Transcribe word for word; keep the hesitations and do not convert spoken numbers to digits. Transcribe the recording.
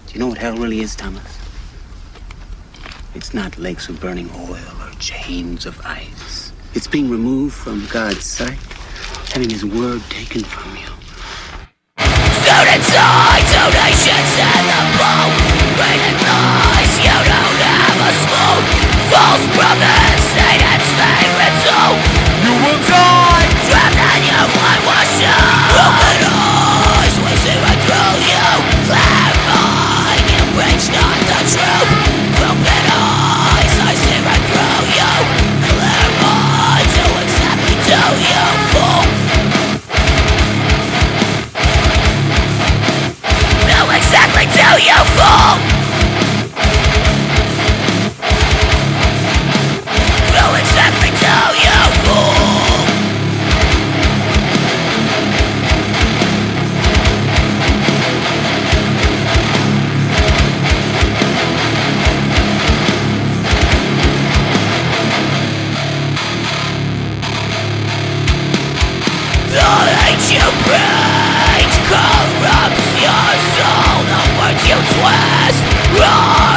Do you know what hell really is, Thomas? It's not lakes of burning oil or chains of ice. It's being removed from God's sight, having his word taken from you. Soon inside, two nations in the boat, reading lies, you don't have a smooth. False promise, Satan's favorite soul. You will die, trapped in your whitewash out. Broken eyes, we see right through you. Clear mind, you preach not the truth. Broken eyes, I see right through you. Clear mind, do exactly do you, fool. Do exactly do you, fool. Do exactly do you, fool. The hate you preach corrupts your soul. The words you twist